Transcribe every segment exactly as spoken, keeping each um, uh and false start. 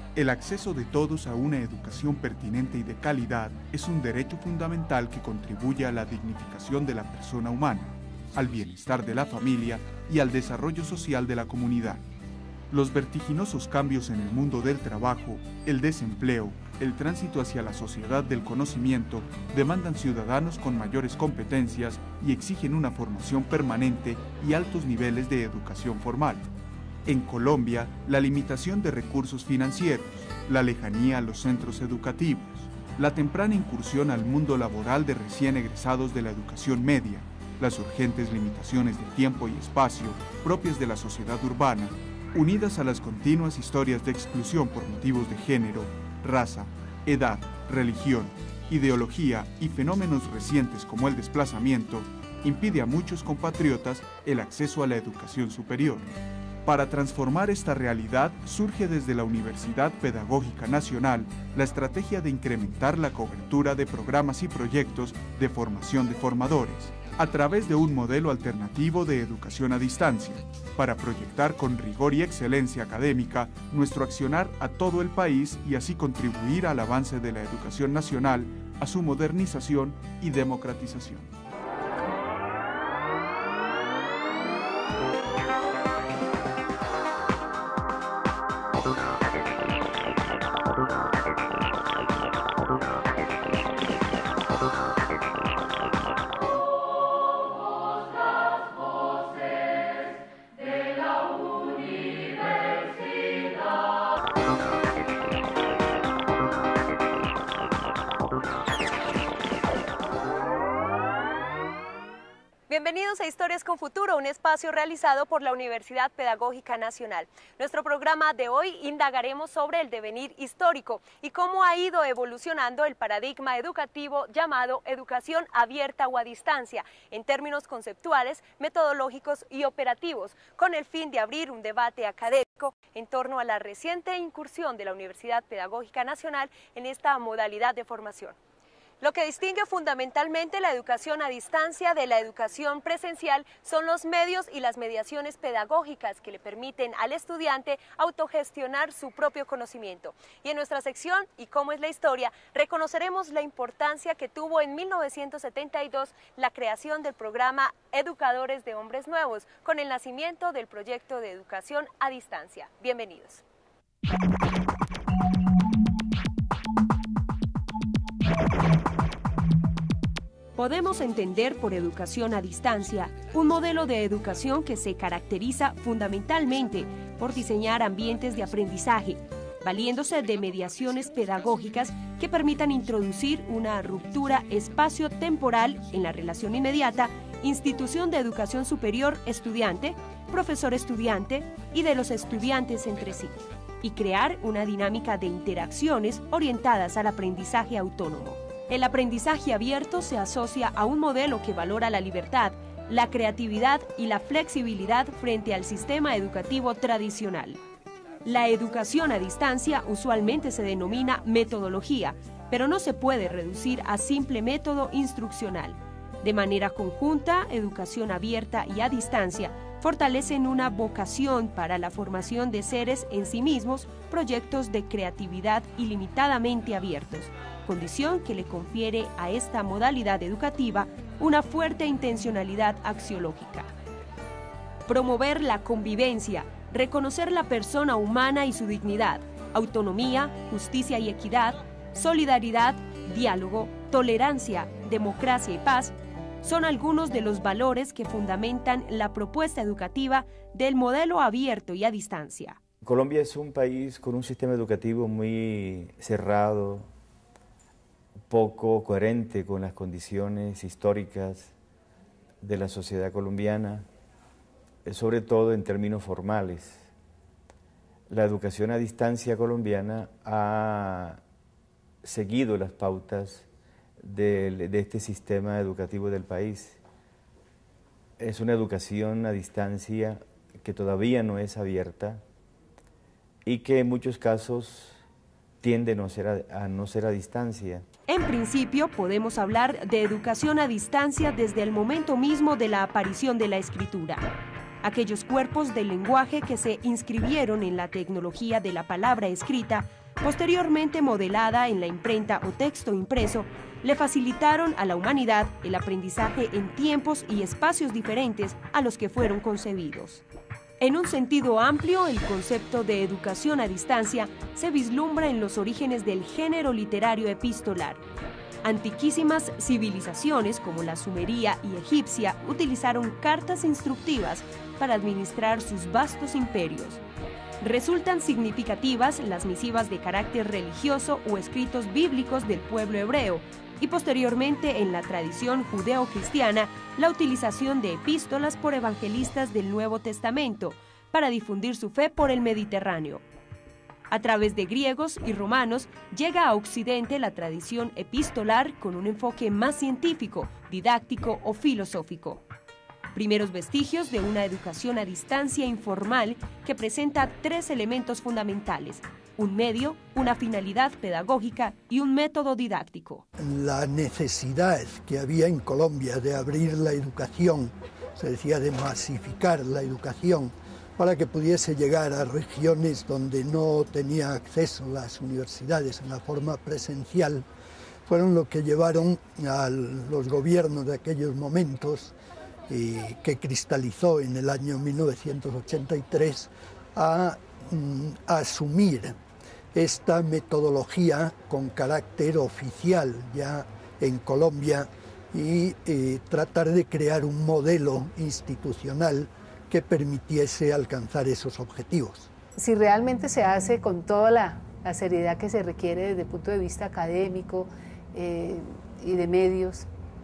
El acceso de todos a una educación pertinente y de calidad es un derecho fundamental que contribuye a la dignificación de la persona humana, al bienestar de la familia y al desarrollo social de la comunidad. Los vertiginosos cambios en el mundo del trabajo, el desempleo, el tránsito hacia la sociedad del conocimiento demandan ciudadanos con mayores competencias y exigen una formación permanente y altos niveles de educación formal. En Colombia, la limitación de recursos financieros, la lejanía a los centros educativos, la temprana incursión al mundo laboral de recién egresados de la educación media, las urgentes limitaciones de tiempo y espacio propias de la sociedad urbana, unidas a las continuas historias de exclusión por motivos de género, raza, edad, religión, ideología y fenómenos recientes como el desplazamiento, impide a muchos compatriotas el acceso a la educación superior. Para transformar esta realidad, surge desde la Universidad Pedagógica Nacional la estrategia de incrementar la cobertura de programas y proyectos de formación de formadores, a través de un modelo alternativo de educación a distancia, para proyectar con rigor y excelencia académica nuestro accionar a todo el país y así contribuir al avance de la educación nacional, a su modernización y democratización. Bienvenidos a Historias con Futuro, un espacio realizado por la Universidad Pedagógica Nacional. Nuestro programa de hoy indagaremos sobre el devenir histórico y cómo ha ido evolucionando el paradigma educativo llamado educación abierta o a distancia, en términos conceptuales, metodológicos y operativos, con el fin de abrir un debate académico en torno a la reciente incursión de la Universidad Pedagógica Nacional en esta modalidad de formación. Lo que distingue fundamentalmente la educación a distancia de la educación presencial son los medios y las mediaciones pedagógicas que le permiten al estudiante autogestionar su propio conocimiento. Y en nuestra sección ¿Y cómo es la historia?, reconoceremos la importancia que tuvo en mil novecientos setenta y dos la creación del programa Educadores de Hombres Nuevos, con el nacimiento del proyecto de educación a distancia. Bienvenidos. Podemos entender por educación a distancia un modelo de educación que se caracteriza fundamentalmente por diseñar ambientes de aprendizaje, valiéndose de mediaciones pedagógicas que permitan introducir una ruptura espacio-temporal en la relación inmediata, institución de educación superior estudiante, profesor-estudiante y de los estudiantes entre sí, y crear una dinámica de interacciones orientadas al aprendizaje autónomo. El aprendizaje abierto se asocia a un modelo que valora la libertad, la creatividad y la flexibilidad frente al sistema educativo tradicional. La educación a distancia usualmente se denomina metodología, pero no se puede reducir a simple método instruccional. De manera conjunta, educación abierta y a distancia fortalecen una vocación para la formación de seres en sí mismos, proyectos de creatividad ilimitadamente abiertos, condición que le confiere a esta modalidad educativa una fuerte intencionalidad axiológica. Promover la convivencia, reconocer la persona humana y su dignidad, autonomía, justicia y equidad, solidaridad, diálogo, tolerancia, democracia y paz, son algunos de los valores que fundamentan la propuesta educativa del modelo abierto y a distancia. Colombia es un país con un sistema educativo muy cerrado, poco coherente con las condiciones históricas de la sociedad colombiana, sobre todo en términos formales. La educación a distancia colombiana ha seguido las pautas de, de este sistema educativo del país. Es una educación a distancia que todavía no es abierta y que en muchos casos tiende a no ser a, a no ser a distancia. En principio, podemos hablar de educación a distancia desde el momento mismo de la aparición de la escritura. Aquellos cuerpos del lenguaje que se inscribieron en la tecnología de la palabra escrita, posteriormente modelada en la imprenta o texto impreso, le facilitaron a la humanidad el aprendizaje en tiempos y espacios diferentes a los que fueron concebidos. En un sentido amplio, el concepto de educación a distancia se vislumbra en los orígenes del género literario epistolar. Antiquísimas civilizaciones como la sumería y egipcia utilizaron cartas instructivas para administrar sus vastos imperios. Resultan significativas las misivas de carácter religioso o escritos bíblicos del pueblo hebreo, y posteriormente en la tradición judeo-cristiana la utilización de epístolas por evangelistas del Nuevo Testamento para difundir su fe por el Mediterráneo. A través de griegos y romanos llega a Occidente la tradición epistolar con un enfoque más científico, didáctico o filosófico. Primeros vestigios de una educación a distancia informal que presenta tres elementos fundamentales: un medio, una finalidad pedagógica y un método didáctico. La necesidad que había en Colombia de abrir la educación, se decía de masificar la educación, para que pudiese llegar a regiones donde no tenía acceso las universidades en la forma presencial, fueron lo que llevaron a los gobiernos de aquellos momentos, eh, que cristalizó en el año mil novecientos ochenta y tres, a, mm, a asumir esta metodología con carácter oficial ya en Colombia y eh, tratar de crear un modelo institucional que permitiese alcanzar esos objetivos. Si realmente se hace con toda la, la seriedad que se requiere desde el punto de vista académico eh, y de medios,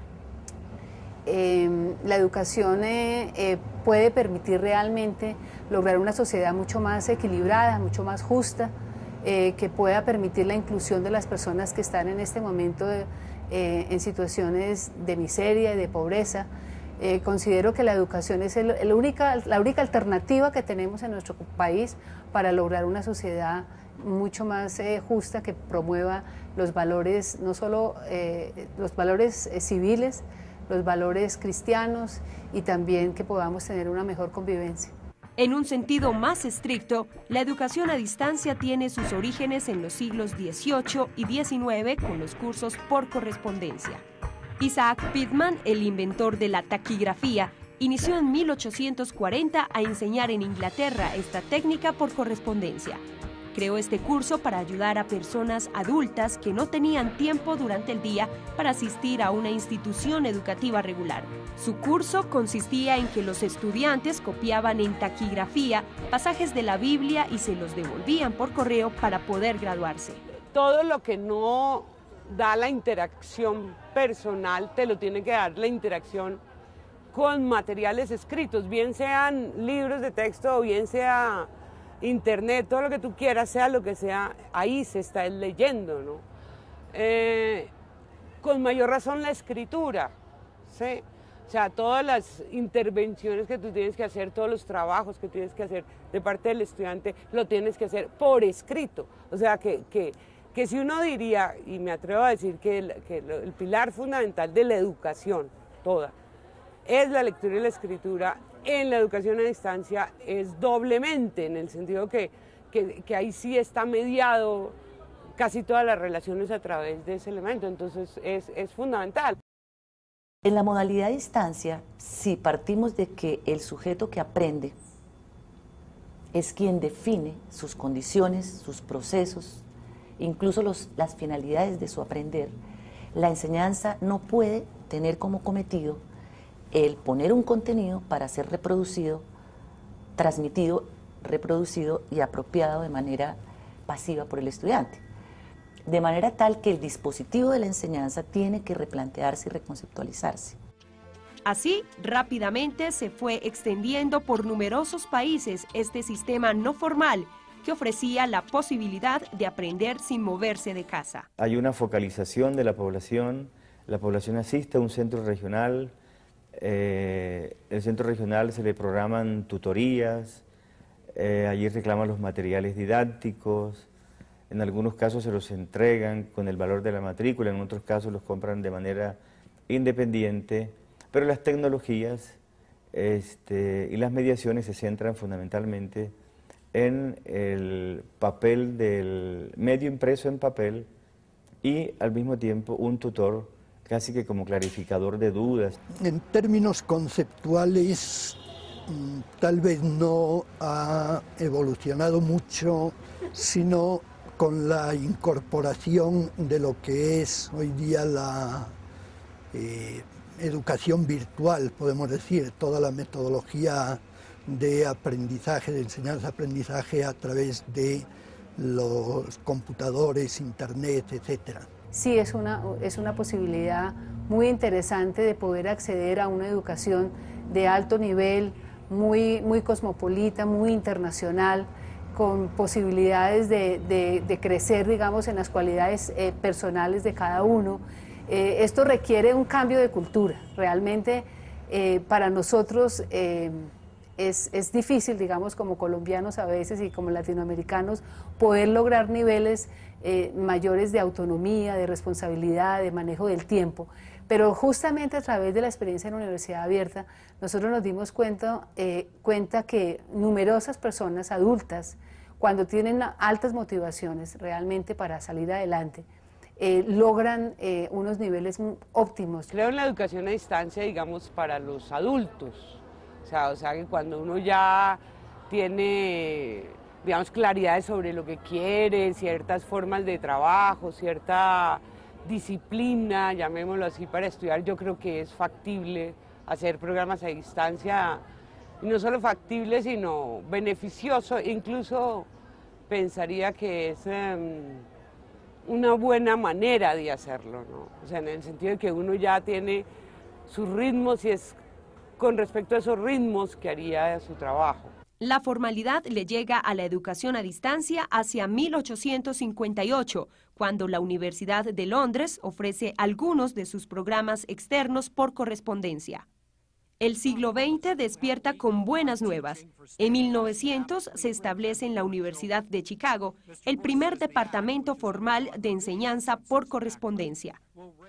eh, la educación eh, eh, puede permitir realmente lograr una sociedad mucho más equilibrada, mucho más justa, eh, que pueda permitir la inclusión de las personas que están en este momento de, eh, en situaciones de miseria y de pobreza. Eh, considero que la educación es el, el única, la única alternativa que tenemos en nuestro país para lograr una sociedad mucho más eh, justa, que promueva los valores, no solo eh, los valores eh, civiles, los valores cristianos, y también que podamos tener una mejor convivencia. En un sentido más estricto, la educación a distancia tiene sus orígenes en los siglos dieciocho y diecinueve con los cursos por correspondencia. Isaac Pitman, el inventor de la taquigrafía, inició en mil ochocientos cuarenta a enseñar en Inglaterra esta técnica por correspondencia. Creó este curso para ayudar a personas adultas que no tenían tiempo durante el día para asistir a una institución educativa regular. Su curso consistía en que los estudiantes copiaban en taquigrafía pasajes de la Biblia y se los devolvían por correo para poder graduarse. Todo lo que no da la interacción personal, te lo tiene que dar la interacción con materiales escritos, bien sean libros de texto o bien sea internet, todo lo que tú quieras, sea lo que sea, ahí se está leyendo, ¿no? Eh, con mayor razón la escritura, ¿sí? O sea, todas las intervenciones que tú tienes que hacer, todos los trabajos que tienes que hacer de parte del estudiante, lo tienes que hacer por escrito. O sea, que, que, que si uno diría, y me atrevo a decir que el, que el pilar fundamental de la educación toda es la lectura y la escritura, en la educación a distancia es doblemente, en el sentido que, que, que ahí sí está mediado casi todas las relaciones a través de ese elemento, entonces es, es fundamental. En la modalidad a distancia, si partimos de que el sujeto que aprende es quien define sus condiciones, sus procesos, incluso los, las finalidades de su aprender, la enseñanza no puede tener como cometido el poner un contenido para ser reproducido, transmitido, reproducido y apropiado de manera pasiva por el estudiante. De manera tal que el dispositivo de la enseñanza tiene que replantearse y reconceptualizarse. Así, rápidamente se fue extendiendo por numerosos países este sistema no formal que ofrecía la posibilidad de aprender sin moverse de casa. Hay una focalización de la población, la población asiste a un centro regional, eh, el centro regional se le programan tutorías, eh, allí reclaman los materiales didácticos, en algunos casos se los entregan con el valor de la matrícula, en otros casos los compran de manera independiente, pero las tecnologías este, y las mediaciones se centran fundamentalmente en el papel del medio impreso en papel y al mismo tiempo un tutor casi que como clarificador de dudas. En términos conceptuales, tal vez no ha evolucionado mucho, sino con la incorporación de lo que es hoy día la eh, educación virtual, podemos decir, toda la metodología de aprendizaje, de enseñanza-aprendizaje a través de los computadores, internet, etcétera. Sí, es una, es una posibilidad muy interesante de poder acceder a una educación de alto nivel, muy, muy cosmopolita, muy internacional, con posibilidades de, de, de crecer, digamos, en las cualidades eh, personales de cada uno. Eh, esto requiere un cambio de cultura. Realmente eh, para nosotros eh, es, es difícil, digamos, como colombianos a veces y como latinoamericanos, poder lograr niveles eh, mayores de autonomía, de responsabilidad, de manejo del tiempo. Pero justamente a través de la experiencia en la Universidad Abierta, nosotros nos dimos cuenta, eh, cuenta que numerosas personas adultas, cuando tienen altas motivaciones realmente para salir adelante, eh, logran eh, unos niveles óptimos. Creo en la educación a distancia, digamos, para los adultos. O sea, o sea que cuando uno ya tiene, digamos, claridad sobre lo que quiere, ciertas formas de trabajo, cierta disciplina, llamémoslo así, para estudiar, yo creo que es factible hacer programas a distancia, y no solo factible, sino beneficioso. Incluso pensaría que es um, una buena manera de hacerlo, ¿no? O sea, en el sentido de que uno ya tiene sus ritmos y es con respecto a esos ritmos que haría su trabajo. La formalidad le llega a la educación a distancia hacia mil ochocientos cincuenta y ocho, cuando la Universidad de Londres ofrece algunos de sus programas externos por correspondencia. El siglo veinte despierta con buenas nuevas. En mil novecientos se establece en la Universidad de Chicago el primer departamento formal de enseñanza por correspondencia.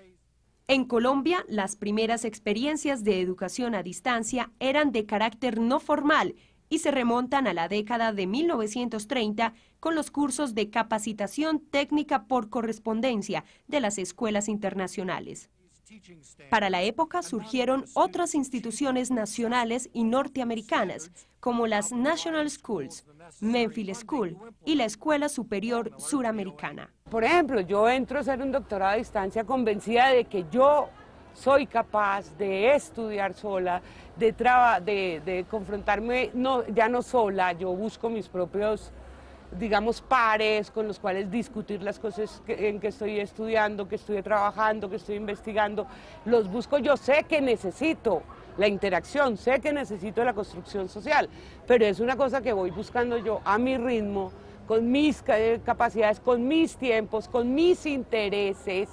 En Colombia, las primeras experiencias de educación a distancia eran de carácter no formal y se remontan a la década de mil novecientos treinta con los cursos de capacitación técnica por correspondencia de las escuelas internacionales. Para la época surgieron otras instituciones nacionales y norteamericanas, como las National Schools, Memphis School y la Escuela Superior Suramericana. Por ejemplo, yo entro a hacer un doctorado a distancia convencida de que yo soy capaz de estudiar sola, de, de, de confrontarme no, ya no sola, yo busco mis propios, digamos, pares con los cuales discutir las cosas que, en que estoy estudiando, que estoy trabajando, que estoy investigando, los busco. Yo sé que necesito la interacción, sé que necesito la construcción social, pero es una cosa que voy buscando yo a mi ritmo, con mis capacidades, con mis tiempos, con mis intereses.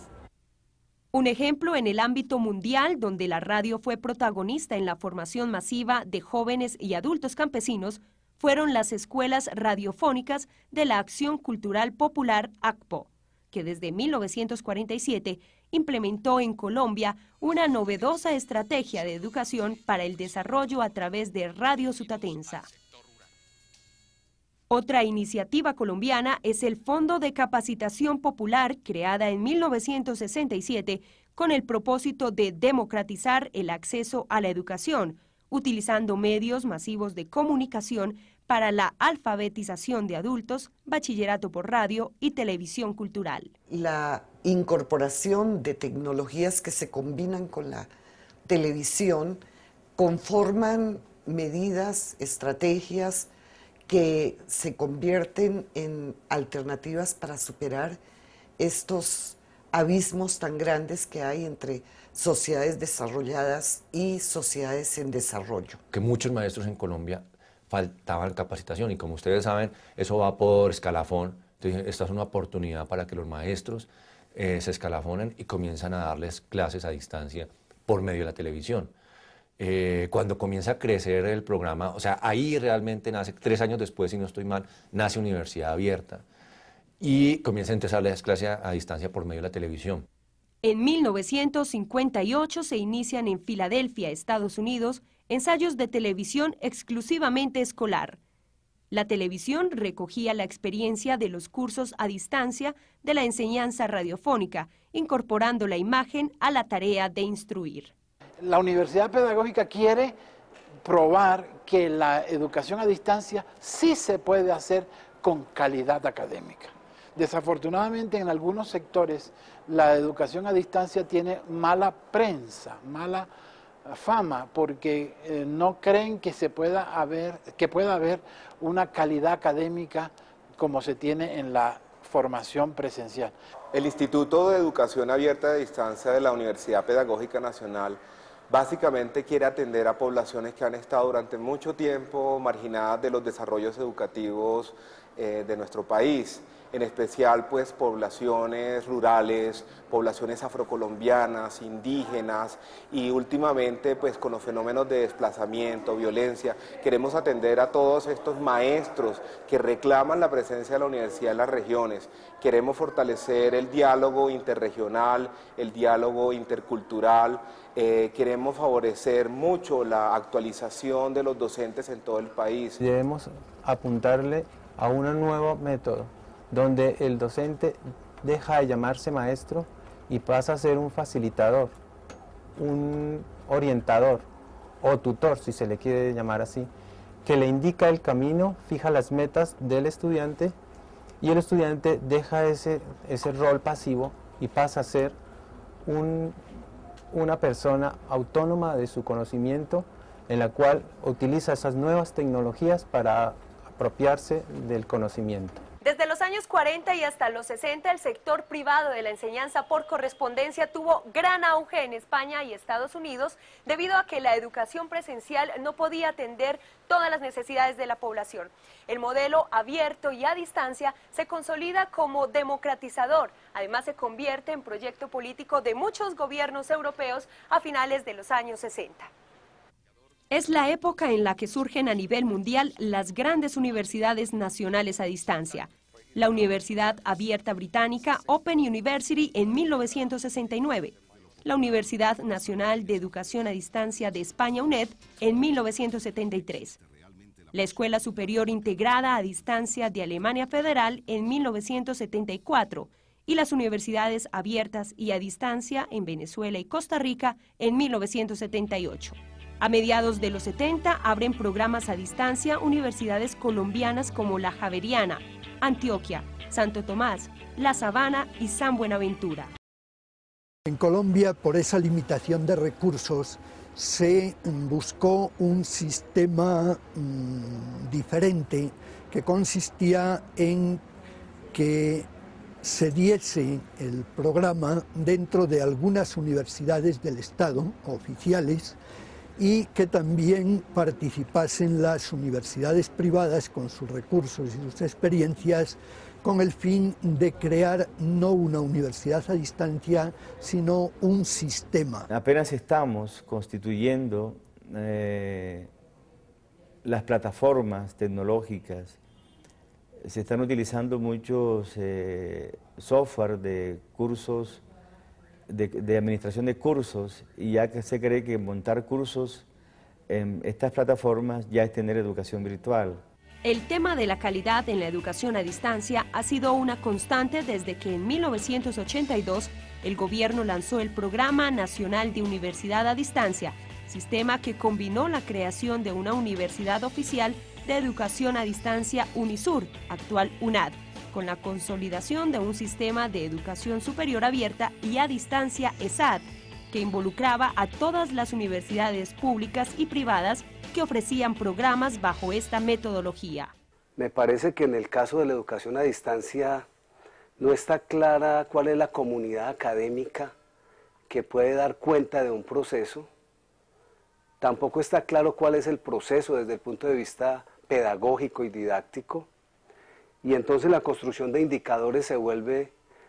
Un ejemplo en el ámbito mundial, donde la radio fue protagonista en la formación masiva de jóvenes y adultos campesinos, fueron las escuelas radiofónicas de la Acción Cultural Popular A C P O, que desde mil novecientos cuarenta y siete implementó en Colombia una novedosa estrategia de educación para el desarrollo a través de Radio Sutatensa. Otra iniciativa colombiana es el Fondo de Capacitación Popular, creada en mil novecientos sesenta y siete con el propósito de democratizar el acceso a la educación, utilizando medios masivos de comunicación para la alfabetización de adultos, bachillerato por radio y televisión cultural. La incorporación de tecnologías que se combinan con la televisión conforman medidas, estrategias que se convierten en alternativas para superar estos abismos tan grandes que hay entre sociedades desarrolladas y sociedades en desarrollo. Que muchos maestros en Colombia faltaban capacitación y como ustedes saben, eso va por escalafón. Entonces, esta es una oportunidad para que los maestros eh, se escalafonen y comienzan a darles clases a distancia por medio de la televisión. Eh, cuando comienza a crecer el programa, o sea, ahí realmente nace, tres años después, si no estoy mal, nace Universidad Abierta y comienza a empezar las clases a, a distancia por medio de la televisión. En mil novecientos cincuenta y ocho se inician en Filadelfia, Estados Unidos, ensayos de televisión exclusivamente escolar. La televisión recogía la experiencia de los cursos a distancia de la enseñanza radiofónica, incorporando la imagen a la tarea de instruir. La Universidad Pedagógica quiere probar que la educación a distancia sí se puede hacer con calidad académica. Desafortunadamente, en algunos sectores la educación a distancia tiene mala prensa, mala fama, porque eh, no creen que se pueda haber, que pueda haber una calidad académica como se tiene en la formación presencial. El Instituto de Educación Abierta a Distancia de la Universidad Pedagógica Nacional básicamente quiere atender a poblaciones que han estado durante mucho tiempo marginadas de los desarrollos educativos eh, de nuestro país, en especial pues poblaciones rurales, poblaciones afrocolombianas, indígenas y últimamente pues con los fenómenos de desplazamiento, violencia. Queremos atender a todos estos maestros que reclaman la presencia de la universidad en las regiones. Queremos fortalecer el diálogo interregional, el diálogo intercultural. Eh, queremos favorecer mucho la actualización de los docentes en todo el país. Debemos apuntarle a un nuevo método, donde el docente deja de llamarse maestro y pasa a ser un facilitador, un orientador o tutor, si se le quiere llamar así, que le indica el camino, fija las metas del estudiante y el estudiante deja ese, ese rol pasivo y pasa a ser un, una persona autónoma de su conocimiento, en la cual utiliza esas nuevas tecnologías para apropiarse del conocimiento. Desde los años cuarenta y hasta los sesenta, el sector privado de la enseñanza por correspondencia tuvo gran auge en España y Estados Unidos debido a que la educación presencial no podía atender todas las necesidades de la población. El modelo abierto y a distancia se consolida como democratizador. Además, se convierte en proyecto político de muchos gobiernos europeos a finales de los años sesenta. Es la época en la que surgen a nivel mundial las grandes universidades nacionales a distancia. La Universidad Abierta Británica, Open University, en mil novecientos sesenta y nueve. La Universidad Nacional de Educación a Distancia de España, UNED, en mil novecientos setenta y tres. La Escuela Superior Integrada a Distancia de Alemania Federal, en mil novecientos setenta y cuatro. Y las Universidades Abiertas y a Distancia en Venezuela y Costa Rica, en mil novecientos setenta y ocho. A mediados de los setenta abren programas a distancia universidades colombianas como la Javeriana, Antioquia, Santo Tomás, La Sabana y San Buenaventura. En Colombia, por esa limitación de recursos, se buscó un sistema mmm, diferente que consistía en que se diese el programa dentro de algunas universidades del Estado, oficiales, y que también participasen las universidades privadas con sus recursos y sus experiencias con el fin de crear no una universidad a distancia, sino un sistema. Apenas estamos constituyendo eh, las plataformas tecnológicas, se están utilizando muchos eh, software de cursos, De, de administración de cursos, y ya que se cree que montar cursos en estas plataformas ya es tener educación virtual. El tema de la calidad en la educación a distancia ha sido una constante desde que en mil novecientos ochenta y dos el gobierno lanzó el Programa Nacional de Universidad a Distancia, sistema que combinó la creación de una universidad oficial de educación a distancia UNISUR, actual UNAD, con la consolidación de un sistema de educación superior abierta y a distancia ESAD, que involucraba a todas las universidades públicas y privadas que ofrecían programas bajo esta metodología. Me parece que en el caso de la educación a distancia no está clara cuál es la comunidad académica que puede dar cuenta de un proceso. Tampoco está claro cuál es el proceso desde el punto de vista pedagógico y didáctico. Y entonces la construcción de indicadores se vuelve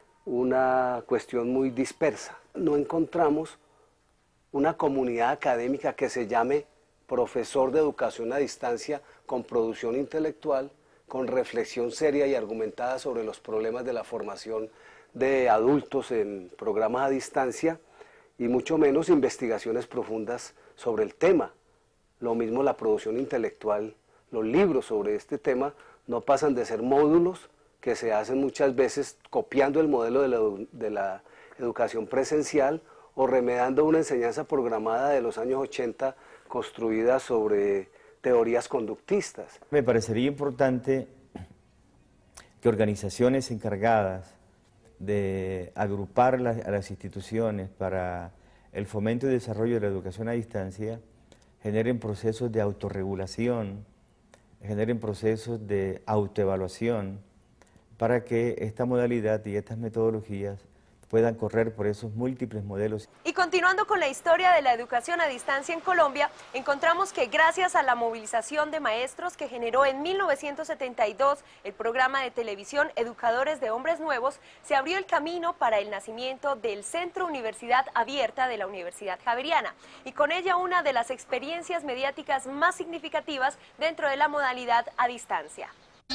una cuestión muy dispersa. No encontramos una comunidad académica que se llame profesor de educación a distancia con producción intelectual, con reflexión seria y argumentada sobre los problemas de la formación de adultos en programas a distancia, y mucho menos investigaciones profundas sobre el tema Lo mismo la producción intelectual, los libros sobre este tema no pasan de ser módulos que se hacen muchas veces copiando el modelo de la, de la educación presencial o remedando una enseñanza programada de los años ochenta construida sobre teorías conductistas. Me parecería importante que organizaciones encargadas de agrupar las, a las instituciones para el fomento y desarrollo de la educación a distancia generen procesos de autorregulación, generen procesos de autoevaluación para que esta modalidad y estas metodologías puedan correr por esos múltiples modelos. Y continuando con la historia de la educación a distancia en Colombia, encontramos que gracias a la movilización de maestros que generó en mil novecientos setenta y dos el programa de televisión Educadores de Hombres Nuevos, se abrió el camino para el nacimiento del Centro Universidad Abierta de la Universidad Javeriana, y con ella una de las experiencias mediáticas más significativas dentro de la modalidad a distancia.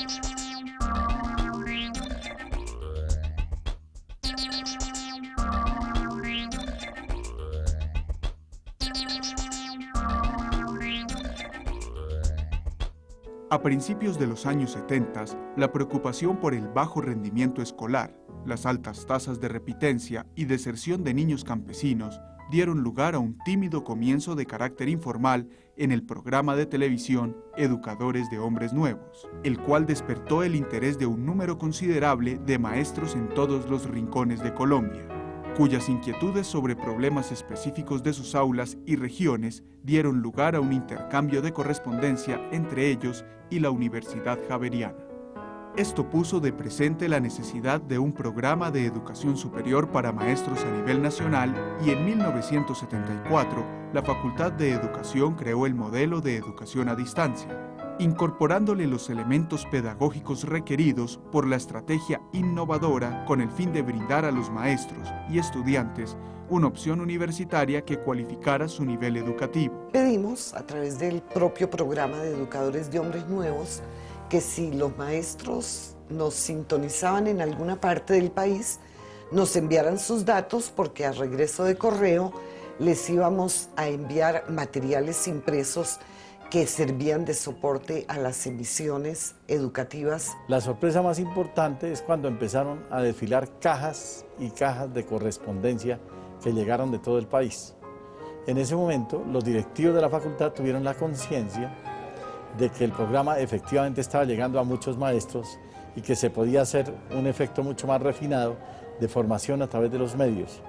A principios de los años setenta, la preocupación por el bajo rendimiento escolar, las altas tasas de repitencia y deserción de niños campesinos dieron lugar a un tímido comienzo de carácter informal en el programa de televisión Educadores de Hombres Nuevos, el cual despertó el interés de un número considerable de maestros en todos los rincones de Colombia, cuyas inquietudes sobre problemas específicos de sus aulas y regiones dieron lugar a un intercambio de correspondencia entre ellos y la Universidad Javeriana. Esto puso de presente la necesidad de un programa de educación superior para maestros a nivel nacional y en mil novecientos setenta y cuatro la Facultad de Educación creó el modelo de educación a distancia, incorporándole los elementos pedagógicos requeridos por la estrategia innovadora con el fin de brindar a los maestros y estudiantes una opción universitaria que cualificara su nivel educativo. Pedimos, a través del propio programa de Educadores de Hombres Nuevos, que si los maestros nos sintonizaban en alguna parte del país, nos enviaran sus datos, porque a regreso de correo les íbamos a enviar materiales impresos que servían de soporte a las emisiones educativas. La sorpresa más importante es cuando empezaron a desfilar cajas y cajas de correspondencia que llegaron de todo el país. En ese momento, los directivos de la facultad tuvieron la conciencia de que el programa efectivamente estaba llegando a muchos maestros y que se podía hacer un efecto mucho más refinado de formación a través de los medios.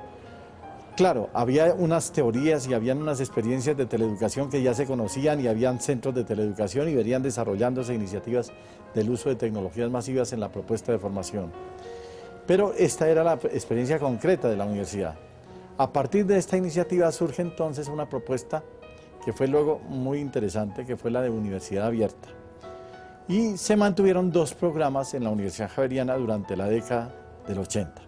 Claro, había unas teorías y habían unas experiencias de teleeducación que ya se conocían y habían centros de teleeducación y venían desarrollándose iniciativas del uso de tecnologías masivas en la propuesta de formación. Pero esta era la experiencia concreta de la universidad. A partir de esta iniciativa surge entonces una propuesta que fue luego muy interesante, que fue la de Universidad Abierta. Y se mantuvieron dos programas en la Universidad Javeriana durante la década del ochenta.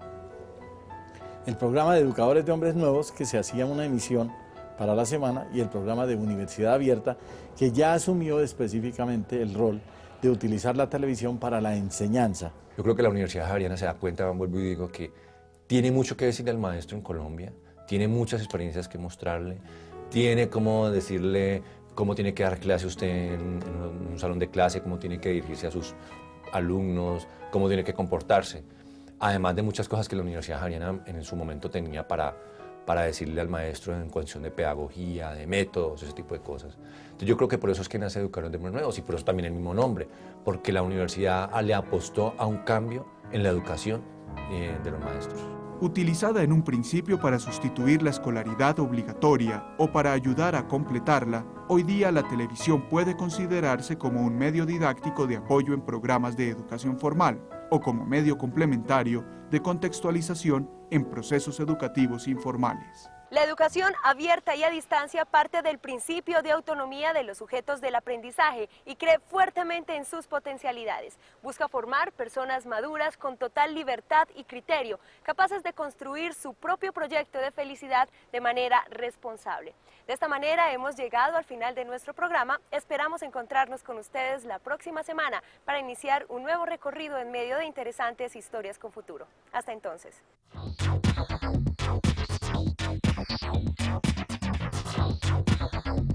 El programa de Educadores de Hombres Nuevos, que se hacía una emisión para la semana, y el programa de Universidad Abierta, que ya asumió específicamente el rol de utilizar la televisión para la enseñanza. Yo creo que la Universidad Javeriana se da cuenta, vuelvo y digo, que tiene mucho que decirle al maestro en Colombia, tiene muchas experiencias que mostrarle, tiene cómo decirle cómo tiene que dar clase usted en, en un salón de clase, cómo tiene que dirigirse a sus alumnos, cómo tiene que comportarse. Además de muchas cosas que la Universidad Javeriana en su momento tenía para, para decirle al maestro en cuestión de pedagogía, de métodos, ese tipo de cosas. Entonces yo creo que por eso es que nace Educadores de Hombres Nuevos y por eso también el mismo nombre, porque la universidad le apostó a un cambio en la educación eh, de los maestros. Utilizada en un principio para sustituir la escolaridad obligatoria o para ayudar a completarla, hoy día la televisión puede considerarse como un medio didáctico de apoyo en programas de educación formal o como medio complementario de contextualización en procesos educativos informales. La educación abierta y a distancia parte del principio de autonomía de los sujetos del aprendizaje y cree fuertemente en sus potencialidades. Busca formar personas maduras con total libertad y criterio, capaces de construir su propio proyecto de felicidad de manera responsable. De esta manera hemos llegado al final de nuestro programa. Esperamos encontrarnos con ustedes la próxima semana para iniciar un nuevo recorrido en medio de interesantes historias con futuro. Hasta entonces. Thank you.